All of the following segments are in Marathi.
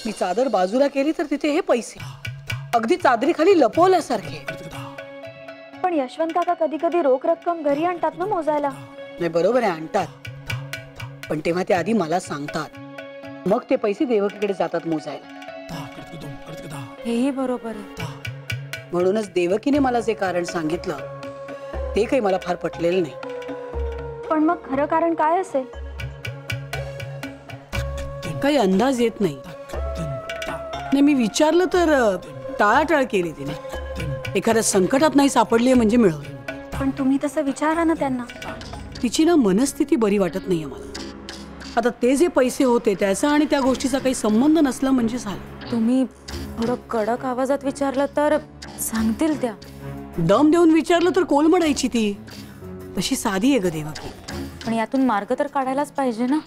मी चादर बाजूला केली तर तिथे हे पैसे अगदी चादरीखाली लपवल्यासारखे. पण यशवंत काका कधी कधी रोख रक्कम घरी आणतात ना मोजायला. नाही बरोबर आहे, आणतात, पण तेव्हा ते आधी मला सांगतात, मग ते पैसे देवकीकडे जातात मोजायला. हेही बरोबर आहे. म्हणूनच देवकीने मला जे कारण सांगितलं ते काही मला फार पटलेलं नाही. पण मग खरं कारण काय असेल? काही अंदाज येत नाही. मी विचारलं तर टाळाटाळ केली तिने. एखाद्या संकटात नाही सापडली म्हणजे मिळवली. पण तुम्ही तसं विचारा ना त्यांना. तिची ना मनस्थिती बरी वाटत नाहीये मला. आता ते जे पैसे होते त्याचा आणि त्या गोष्टीचा काही संबंध नसला म्हणजे झालं. तुम्ही थोडं कडक आवाजात विचारलं तर सांगतील त्या. दम देऊन विचारलं तर कोलमडायची ती. तशी साधी आहे ग देवकी. पण यातून मार्ग तर काढायलाच पाहिजे ना.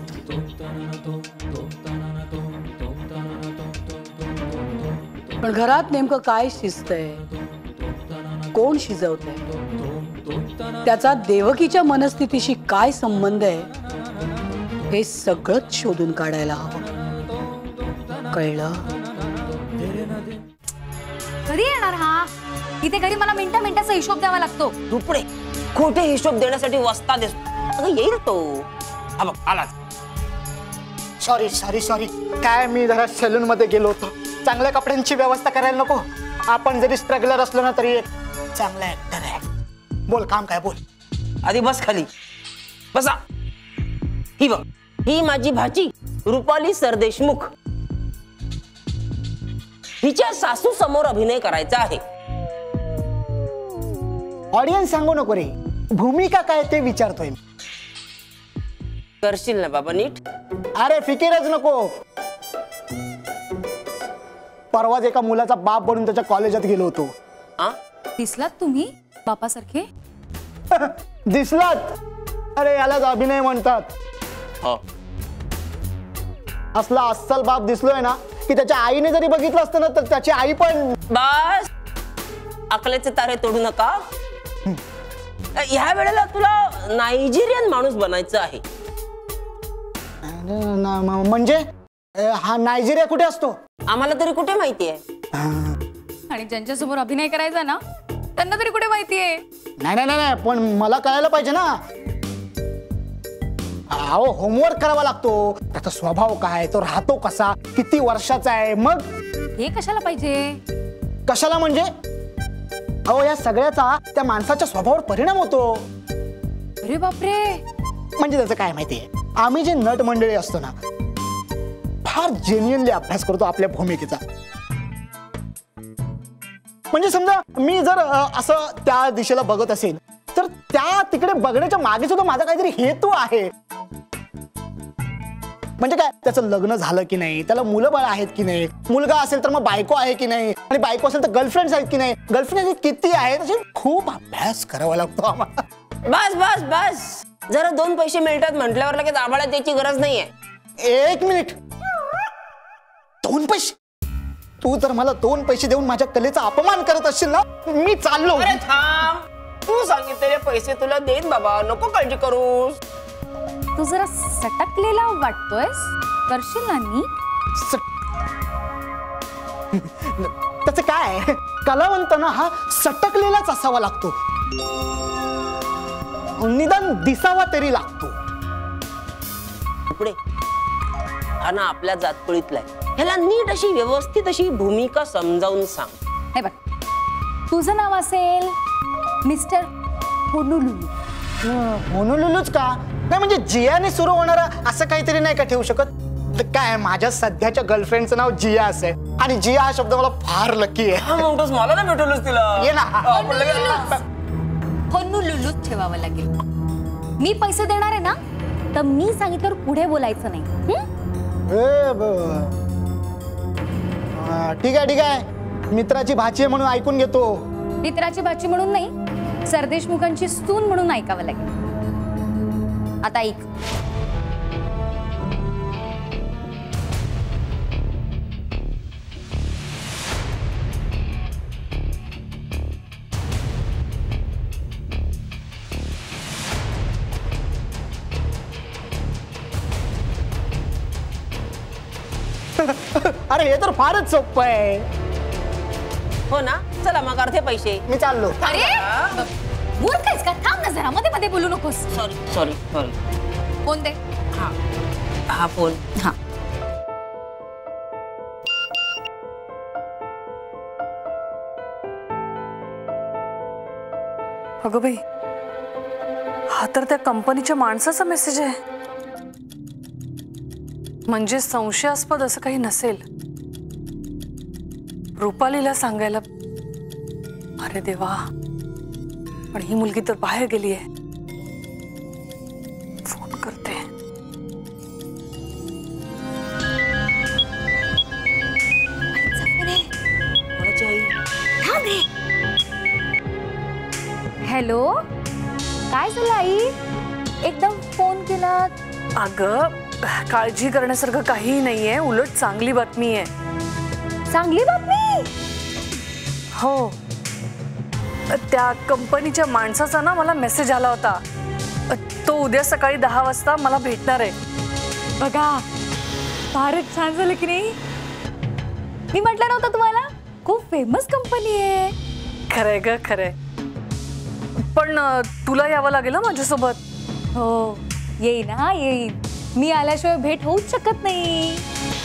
पण घरात नेमकं काय शिजतंय, कोण शिजवतंय, त्याचा देवकीच्या मनस्थितीशी काय संबंध आहे हे सगळंच शोधून काढायला हवं. कळलं? कधी येणार हा? इथे घरी मला मिनिटाचा हिशोब द्यावा लागतो. रुपडे खोटे हिशोब देण्यासाठी वस्ता देस. अगं येईल तो. हा बघ आलाच. सॉरी सॉरी सॉरी, काय मी जरा सलून मध्ये गेलो होतो. चांगल्या कपड्यांची व्यवस्था करायला नको? आपण जरी स्ट्रगलर असलो ना तरी एक चांगला ऍक्टर आहे. बोल, काम काय बोल. आधी बस खाली. बसा. ही बघ, ही माझी भाची रुपाली सरदेशमुख. हिच्या सासू समोर अभिनय करायचा आहे. ऑडियन्स सांगू नको रे, भूमिका काय ते विचारतोय. करशील ना बाबा नीट? अरे फिकीरच नको. परवाच एका मुलाचा बाप बनून त्याच्या कॉलेजात गेलो होतो. दिसलात तुम्ही बापासारखे? दिसलात? अरे यालाच अभिनय म्हणतात. असला अस्सल बाप दिसलोय ना की त्याच्या आईने जरी बघितलं असतं ना तर त्याची आई पण. बस, अकलेचे तारे तोडू नका. ह्या वेळेला तुला नायजेरियन माणूस बनायचं आहे. म्हणजे हा नायजेरिया कुठे असतो? आम्हाला तरी कुठे माहिती आहे. आणि ज्यांच्या समोर अभिनय करायचा ना त्यांना तरी कुठे माहितीये? नाही नाही नाही, पण मला कळायला पाहिजे ना. अहो होमवर्क करावा लागतो. त्याचा स्वभाव काय, तो राहतो कसा, किती वर्षाचा आहे. मग हे कशाला पाहिजे? कशाला म्हणजे? अहो या सगळ्याचा त्या माणसाच्या स्वभावावर परिणाम होतो. अरे बापरे. म्हणजे त्याचं काय माहितीये, आम्ही जे नट मंडळी असतो ना फार जेन्युइनली अभ्यास करतो आपल्या भूमिकेचा. म्हणजे समजा मी जर असं त्या दिशेला बघत असेल तर त्या तिकडे बघण्याच्या मागे सुद्धा माझा काहीतरी हेतू आहे. म्हणजे काय, त्याचं लग्न झालं की नाही, त्याला मुलं बाळ आहेत की नाही, मुलगा असेल तर मग बायको आहे की नाही, आणि बायको असेल तर गर्लफ्रेंड आहेत की नाही, गर्लफ्रेंड किती आहेत, असे खूप अभ्यास करावा लागतो आम्हाला. बस बस बस, जरा 2 पैसे मिळतात म्हटल्यावर लगेच आभाळात द्यायची गरज नाहीये. 1 मिनिट. 2 पैसे? तू जर मला 2 पैसे देऊन माझ्या कलेचा अपमान करत असशील ना मी चाललो. अरे थांब, तू सांगितलेले पैसे तुला देईन बाबा, नको काळजी करूस. तू जरा सटकलेला वाटतोयस, करशील ना नी? त्याचं काय, कलावंतांना हा सटकलेलाच असावा लागतो, निदान दिसावा तरी लागतो. पुढे हा ना आपल्या जातकुळीतला आहे. ह्याला नीट अशी व्यवस्थित अशी भूमिका समजावून सांग. हे बघ, तुझं नाव असेल मिस्टर होनुलुलू. होनुलुलूच का? नाही म्हणजे जियाने सुरू होणारा असं काहीतरी नाही का ठेवू शकत? काय, माझ्या सध्याच्या गर्लफ्रेंडचं नाव जिया असे आणि जिया हा शब्द मला फार लकी आहे. मला ना भेटवलंच तिला. ये ना. होनुलुलूच ठेवावं लागेल. मी पैसे देणार आहे ना तर मी सांगितलं पुढे बोलायचं नाही. ठीक आहे ठीक आहे, मित्राची भाची आहे म्हणून ऐकून घेतो. मित्राची भाची म्हणून नाही, सरदेशमुखांची सून म्हणून ऐकावं लागेल. आता ऐक. अरे हे तर फारच सोपं आहे. हो ना, चला मग अर्धे पैसे. मी चाललो. अरे मूर्ख आहेस का? थांब ना जरा, मध्ये मध्ये बोलू नकोस. Sorry sorry sorry. फोन दे. हा हा फोन. हा अगं बाई, हा तर त्या कंपनीच्या माणसाचा मेसेज आहे. म्हणजे संशयास्पद असं काही नसेल. रुपालीला सांगायला. अरे देवा, पण ही मुलगी तर बाहेर गेली आहे. फोन करते. हॅलो, काय झालं आई? एकदम फोन केला. अगं, काळजी करण्यासारखं काहीही नाहीये. उलट चांगली बातमी आहे. चांगली बातमी? हो, त्या कंपनीच्या माणसाचा ना मला मेसेज आला होता. तो उद्या सकाळी 10 वाजता मला भेटणार आहे. बघा, फारच छान झालं की नाही? मी म्हटलं नव्हतं तुम्हाला, खूप फेमस कंपनी आहे. खरंय ग, खरंय. पण तुला यावं लागेल ना माझ्यासोबत. हो, येईन हा येईन. मी आल्याशिवाय भेट होऊच शकत नाही.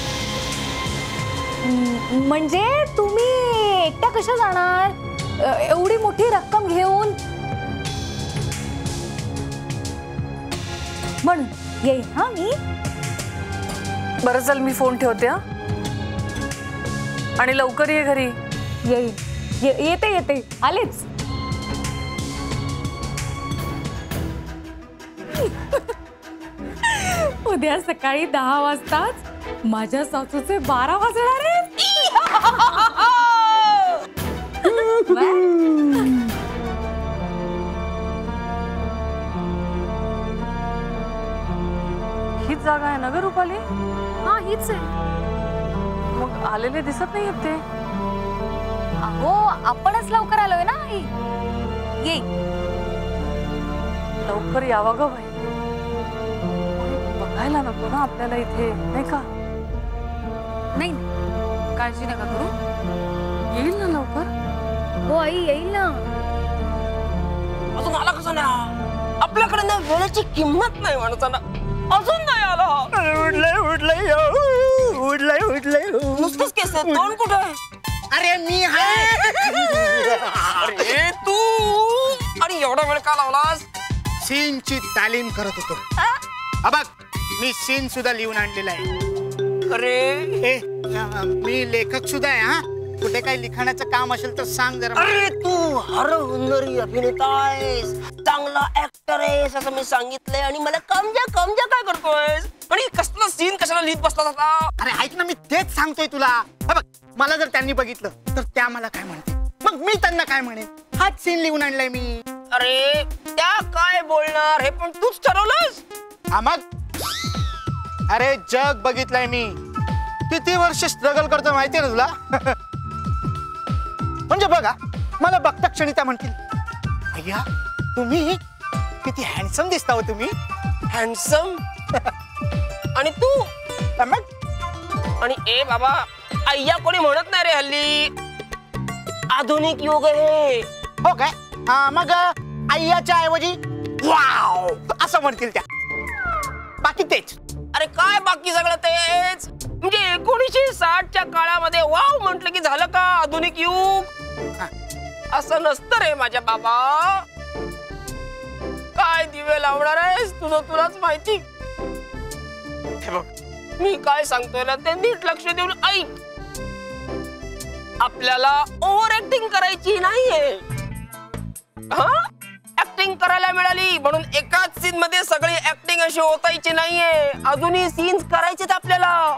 म्हणजे तुम्ही एकट्या कशा जाणार एवढी मोठी रक्कम घेऊन? म्हणून येईन हा मी. बरं चल, मी फोन ठेवते हा. आणि लवकर ये घरी. येईन. येते येते, आलेच. उद्या सकाळी 10 वाजताच माझ्या सासूचे 12 वाजणार आहेत. हीच जागा आहे ना ग रुपाली? हा, हीच आहे. मग आलेले दिसत नाही ते. अहो, आपणच लवकर आलोय ना आई. येईन. लवकर यावं ग बाई. बघायला नको ना आपल्याला इथे, नाही का? नाही, काळजी नका करू. येईल ना लवकर. हो आई, येईल ना. अजून आला कसा ना? आपल्याकडे ना वेळेची किंमत नाही माणसाला. अजून नाही आला. उडलंय उडलंय उडलंय उडलंय. नुसतंच केस आहे. तोंड कुठे आहे? अरे मी आहे. अरे तू, आणि एवढा वेळ का लावलास? सीनची तालीम करत होतो. बघ, मी सीन सुद्धा लिहून आणलेला आहे. अरे मी लेखक सुद्धा आहे. हा, कुठे काही लिखाणाचं काम असेल तर सांग जरा. अरे तू हर हुन्नरी अभिनेता आहेस, चांगला ऍक्टर आहेस असं मी सांगितलंय, आणि मला कमजा कमजा काय करतोयस? आणि कसला सीन कशाला लिहित बसला होता? अरे ऐक ना, मी तेच सांगतोय तुला. बघ, मला जर त्यांनी बघितलं तर त्या मला काय म्हणते, मग मी त्यांना काय म्हणेन? हाच सीन लिहून आणलाय मी. अरे त्या काय बोलणार हे पण तूच ठरवलंस. हा मग, अरे जग बघितलंय मी. किती वर्ष स्ट्रगल करतो माहितीये ना तुला? म्हणजे बघा, मला बघता क्षणी त्या म्हणतील, भैया तुम्ही किती हँडसम दिसता हो तुम्ही. हँडसम? आणि तू? मग आणि ए बाबा, अय्या कोणी म्हणत नाही रे हल्ली. आधुनिक युग आहे. हो काय? हा, मग आय्याच्या ऐवजी वाव असं म्हणतील त्या. बाकी तेच. अरे काय बाकी सगळं तेच? म्हणजे 1960च्या काळामध्ये वाव म्हटलं की झालं का आधुनिक युग? असं नसतं रे माझ्या बाबा. काय दिवे लावणार आहेस तुझं तुलाच माहिती. हे बघ, मी काय सांगतोय ना ते नीट लक्ष देऊन ऐक. आपल्याला ओव्हर ऍक्टिंग करायची नाहीये. हा, ऍक्टिंग करायला मिळाली म्हणून एकाच सीन मध्ये सगळी ऍक्टिंग अशी होतायची नाहीये. अजूनही सीन्स करायचेत आपल्याला.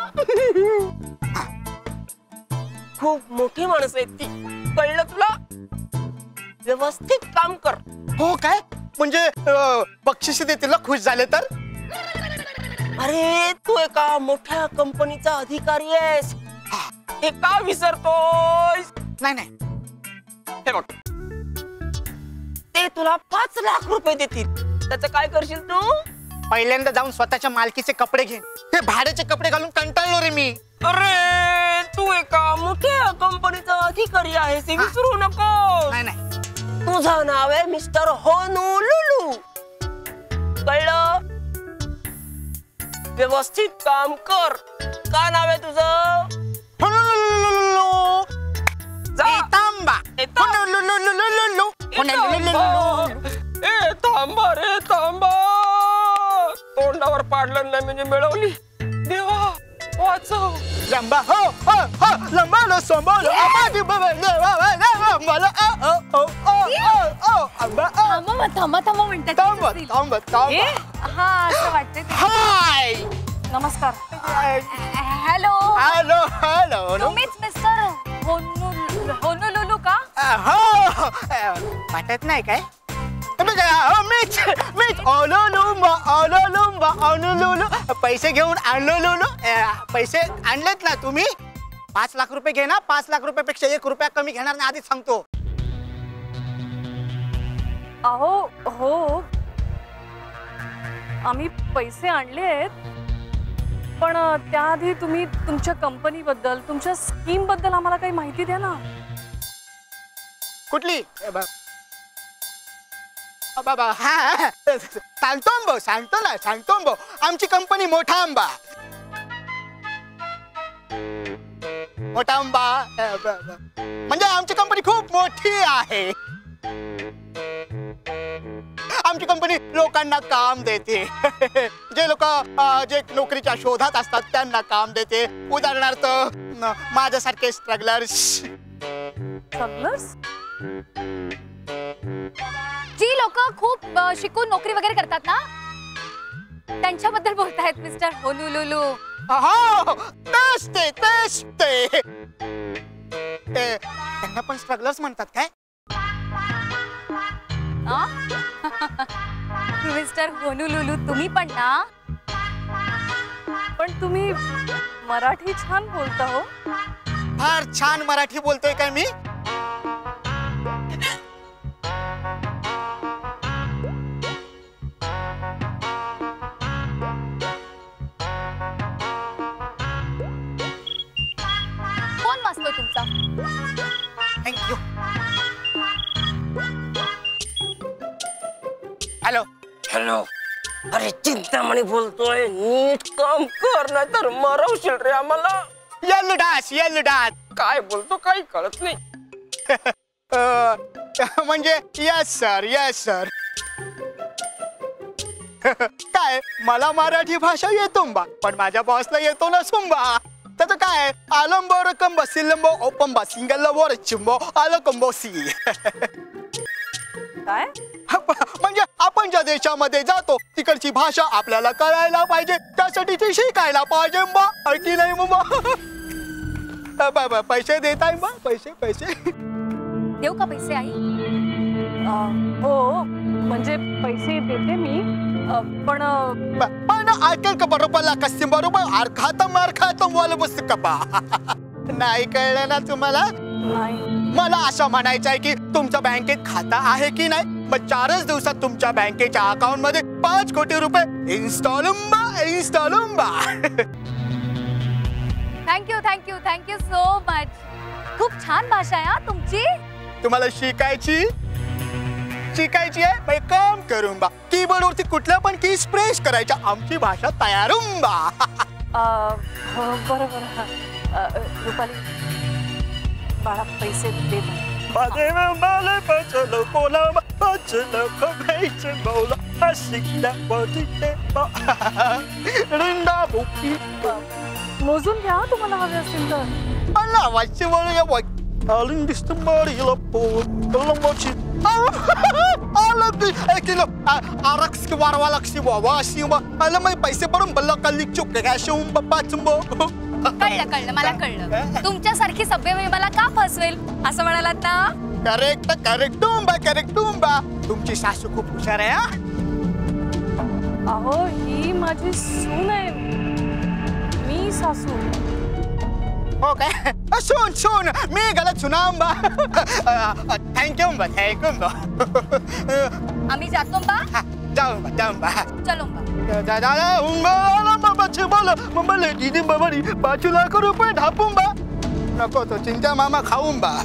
खूप मोठी माणसं आहेत ती, कळलं तुला? व्यवस्थित काम कर. हो काय? म्हणजे बक्षीस देतील ना खुश झाले तर? अरे तू एका मोठ्या कंपनीचा अधिकारी आहेस, हे का विसरतोस? नाही नाही, हे बघ, ते तुला 5 लाख रुपये देतील. त्याचं काय करशील तू? पहिल्यांदा जाऊन स्वतःच्या मालकीचे कपडे घे. हे भाड्याचे कपडे घालून कंटाळलो रे मी. अरे तू एका मोठ्या कंपनीचा अधिकारी आहेस हे विसरू नको. नाही नाही, तुझं नाव आहे मिस्टर होनोलुलु, कळलं? व्यवस्थित काम कर. का नाव आहे तुझं? जा. तांबा ए थांबा रे थांबा. तोंडावर पाडलं नाही म्हणजे मिळवली. देवा वाचव. लंबा हो हो हो लंबा संभालो आबादी बाबा मला थांबा म्हणतात थांबा थांबा थांबा. हा असं वाटतंय ते. हाय नमस्कार. Hello hello hello. तुम्हीच मिस्टर होनोलुलु का? हो वाटत नाही काय? मीच मीच ओलोलुंबा ओलोलुंबा ओलोलुलु. पैसे घेऊन आणलो लुलू. पैसे आणलेत ना तुम्ही? 5 लाख रुपये घे ना. 5 लाख रुपयापेक्षा 1 रुपया कमी घेणार नाही आधीच सांगतो. अहो हो, आम्ही पैसे आणले आहेत, पण त्याआधी तुम्ही तुमच्या कंपनीबद्दल, तुमच्या स्कीम बद्दल आम्हाला काही माहिती द्या ना. कुठली? बाबा हा सांगतो भाऊ. आमची कंपनी मोठा आंबा म्हणजे आमची कंपनी खूप मोठी आहे. आमची कंपनी लोकांना काम देते. जे लोक जे नोकरीच्या शोधात असतात त्यांना काम देते. उदाहरणार्थ माझ्यासारखे स्ट्रगलर्स. जी लोक खूप शिकून नोकरी वगैरे करतात ना, त्यांच्याबद्दल बोलतायत मिस्टर होनोलुलु. हो तेच ते. त्यांना पण स्ट्रगलर्स म्हणतात काय? मिस्टर होनोलुलु तुम्ही पण ना? पण तुम्ही मराठी छान बोलता हो. फार छान मराठी बोलतोय काय मी? फोन वाजतोय तुमचा. थँक्यू. Hello hello. अरे चिंतामणी बोलतोय. नीट काम कर नाही तर मरवशील रे आम्हाला. येल्लू डास. काय बोलतो काही कळत नाही. म्हणजे यस सर. काय मला मराठी भाषा येतो बा, पण माझ्या बॉसला येतो ना सुंबा. त्याचं काय? आलंबो रकंबो सिलंबो ओपंबा सिंगल्लबो रचिंबो आलकंबो सी. काय? म्हणजे आपण ज्या देशामध्ये जातो तिकडची भाषा आपल्याला कळायला पाहिजे, त्यासाठी ती शिकायला पाहिजे बा. ऐकी नाही बाबा. पैसे देताय बा? पैसे देऊ का पैसे आई? हो म्हणजे पैसे देते मी, पण ऐकेल का बरोबर कस्ती बरोबर अरखातम वाला बस का? नाही कळलं ना तुम्हाला? नाही. मला असं म्हणायचं आहे की तुमच्या बँकेत खाता आहे की नाही. मग 4च दिवसात तुमच्या बँकेच्या अकाउंट मध्ये 5 कोटी रुपये इन्स्टॉलुंबा. Thank you so much. खूप छान भाषा आहे हा तुमची. तुम्हाला शिकायची आहे? मग काम करून बा. कीबोर्डवरती कुठल्या पण कीज प्रेस करायच्या. आमची भाषा तयारुंबा. बरं. रुपाली बाळा पैसे दे. मोजून घ्या तुम्हाला हवे असतील तर. वाची बोलूया. पैसे भरून बल्ला कल्ली चुक कळलं मला कळलं. तुमच्यासारखी सभ्य मला का फसवेल असं म्हणालात ना? करेक्ट. तुमची सासू खूप हुशार आहे. अहो ही माझी सून आहे, मी सासू. हो काय? सुन मी गलत सुना बा. थँक्यू बा. आम्ही जातो बा. जाऊ बा. चलो बा. मच्छी बोल मला दीदी बबडी 5 लाख रुपये ढापून बा नको तो चिंता मामा खाऊन बा.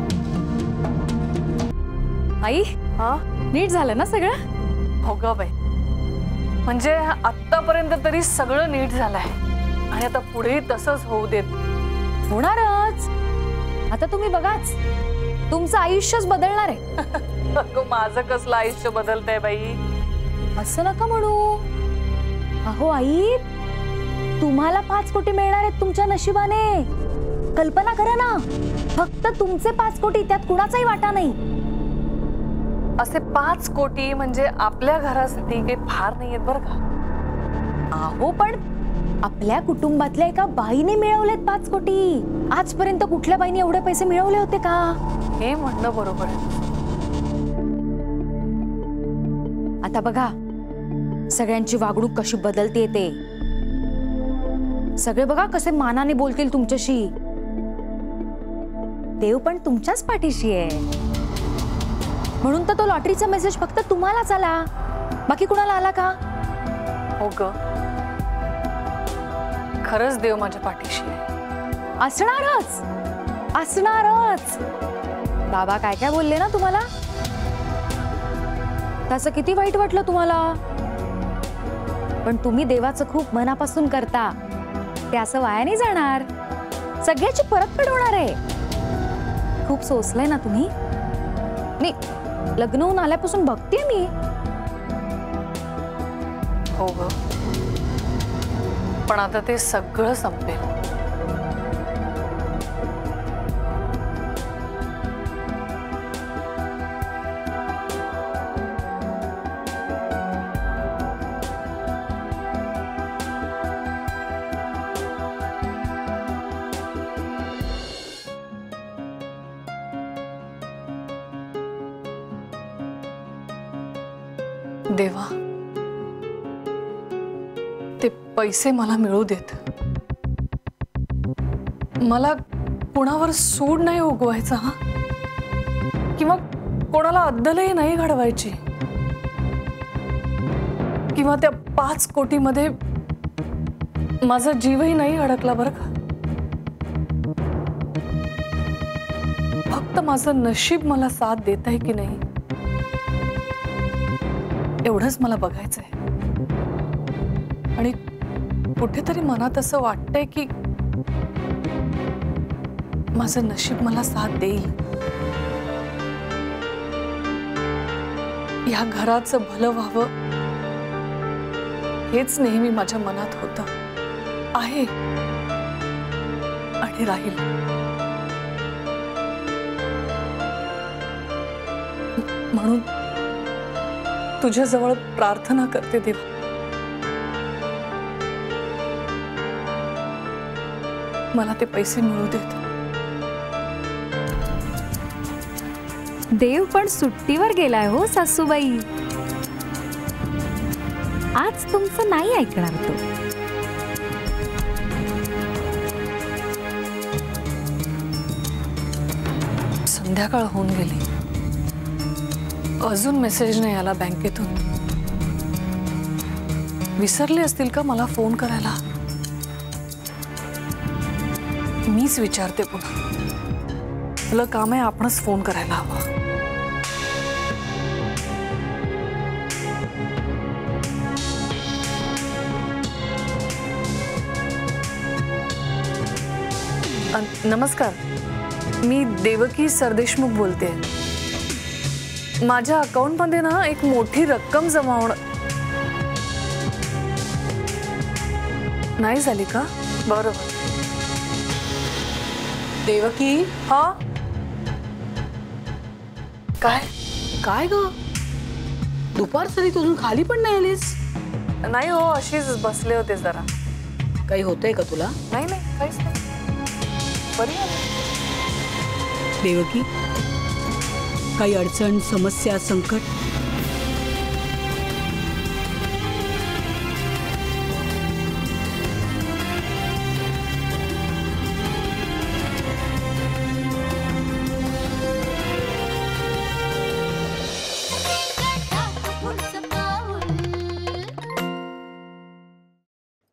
आई हा नीट झालं ना सगळं? हो ग बाई, म्हणजे आतापर्यंत तरी सगळं नीट झालंय आणि आता पुढे तसंच होऊ देत. होणारच. आता तुम्ही बघाच, तुमचं आयुष्यच बदलणार आहे. अगं माझं कसलं आयुष्य बदलतंय बाई. असं नका म्हणू. अहो आई, तुम्हाला 5 कोटी मिळणार आहेत तुमच्या नशिबाने. कल्पना करा ना, फक्त तुमचे 5 कोटी, त्यात कुणाचाही वाटा नाही. असे 5 कोटी म्हणजे आपल्या घरासाठी काही फार नाहीयेत बरं का. अहो पण आपल्या कुटुंबातल्या एका बाईने मिळवलेत 5 कोटी. आजपर्यंत कुठल्या बाईने एवढे पैसे मिळवले होते का? हे म्हणणं बरोबर आहे. आता बघा सगळ्यांची वागणूक कशी बदलते ते. सगळे बघा कसे मानाने बोलतील तुमच्याशी. देव पण तुमच्याच पाठीशी आहे. म्हणून तर तो लॉटरीचा मेसेज फक्त तुम्हालाच आला, बाकी कुणाला आला का? हो ग, खरंच देव माझ्या पाठीशी आहे. असणारच असणारच. बाबा काय काय बोलले ना तुम्हाला, त्याचं किती वाईट वाटलं तुम्हाला. पण तुम्ही देवाचं खूप मनापासून करता, ते असं वाया नाही जाणार. सगळ्याची परतफेड होणार आहे. खूप सोसलंय ना तुम्ही. मी लग्न होऊन आल्यापासून बघते मी. हो ग, पण आता ते सगळं संपेल. देवा, ते पैसे मला मिळू देत. मला कोणावर सूड नाही उगवायचा, हा, किंवा कोणाला अद्दलही नाही घडवायची, किंवा त्या 5 कोटीमध्ये माझा जीवही नाही अडकला बरं का. फक्त माझं नशीब मला साथ देत आहे की नाही एवढंच मला बघायचंय. आणि कुठेतरी मनात असं वाटतंय की माझं नशीब मला साथ देईल. या घराचं भलं व्हावं हेच नेहमी माझ्या मनात होतं, आहे आणि राहील. म्हणून तुझ्या जवळ प्रार्थना करते देवा, मला ते पैसे मिळू देत. देव पण सुट्टीवर गेलाय हो सासूबाई. आज तुमचं नाही ऐकणार तो. संध्याकाळ होऊन गेली, अजून मेसेज नाही आला बँकेतून. विसरले असतील का मला फोन करायला? मीच विचारते पुन्हा. तुला काम आहे, आपणच फोन करायला हवा. नमस्कार, मी देवकी सरदेशमुख बोलते. माझ्या अकाउंटमध्ये ना एक मोठी रक्कम जमा होणं नाही झाली का? बरोबर. देवकी, हा काय काय ग, दुपार तरी तुझून खाली पण नाही आलीस? नाही हो, अशीच बसले होते जरा. काही होतंय का तुला? नाही नाही, काहीच नाही, बरी आहे. देवकी, काही अडचण, समस्या, संकट?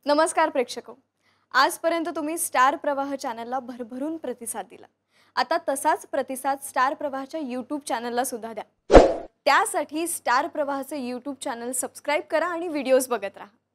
नमस्कार प्रेक्षको, आजपर्यंत तुम्ही स्टार प्रवाह चॅनलला भरभरून प्रतिसाद दिला. आता तसाच प्रतिसाद स्टार प्रवाहच्या यूट्यूब चॅनलला सुद्धा द्या. त्यासाठी स्टार प्रवाहाचे यूट्यूब चॅनल सबस्क्राईब करा आणि व्हिडिओज बघत राहा.